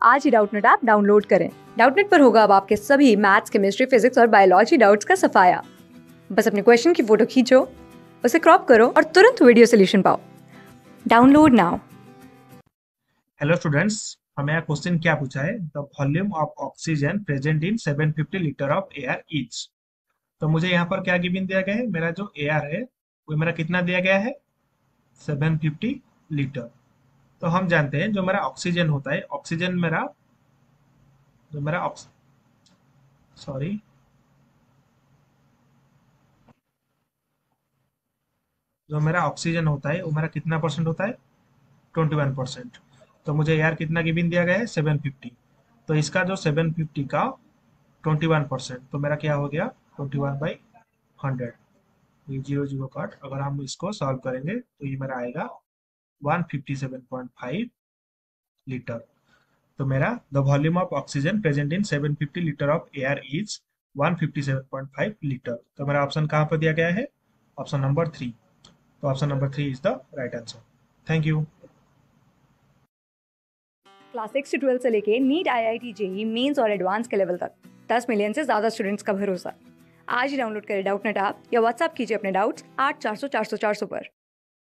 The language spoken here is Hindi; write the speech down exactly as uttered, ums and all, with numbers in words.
आज ही डाउटनेट ऐप डाउनलोड करें। डाउटनेट पर होगा अब आपके सभी मैथ्स, केमिस्ट्री, फिजिक्स और बायोलॉजी डाउट्स का सफाया। बस अपने क्वेश्चन की फोटो खींचो, उसे क्रॉप करो और तुरंत वीडियो सोल्यूशन पाओ। Download now. हेलो स्टूडेंट्स, हमें यहाँ क्वेश्चन क्या पूछा है? The volume of oxygen present in seven fifty litre of air each. तो मुझे यहाँ पर क्या गिवन दिया गया है? मेरा जो एयर है वो मेरा कितना दिया गया है? Seven fifty litre. तो हम जानते हैं जो मेरा ऑक्सीजन होता है, ऑक्सीजन मेरा जो मेरा ऑक्स सॉरी जो मेरा ऑक्सीजन होता है वो मेरा कितना परसेंट होता है? Twenty one percent. तो मुझे एयर कितना गिवन दिया गया है? Seven fifty. तो इसका जो सेवन फिफ्टी का ट्वेंटी वन परसेंट, तो मेरा क्या हो गया? Twenty one by hundred. Zero zero काट, अगर हम इसको सॉल्व करेंगे तो ये मेरा आएगा one fifty seven point five litre. तो मेरा the volume of oxygen present in seven fifty litre of air is one fifty seven point five litre. तो मेरा ऑप्शन कहाँ पर दिया गया है? Option number three. तो option number three is the right answer. Thank you. Class six से ट्वेल्थ से लेके NEET, I I T, JEE Mains और एडवांस के लेवल तक दस मिलियन से ज्यादा स्टूडेंट्स का भरोसा। आज ही डाउनलोड करें डाउटनेट ऐप या व्हाट्सएप कीजिए अपने डाउट्स आठ चार सौ चार सौ चार सौ पर।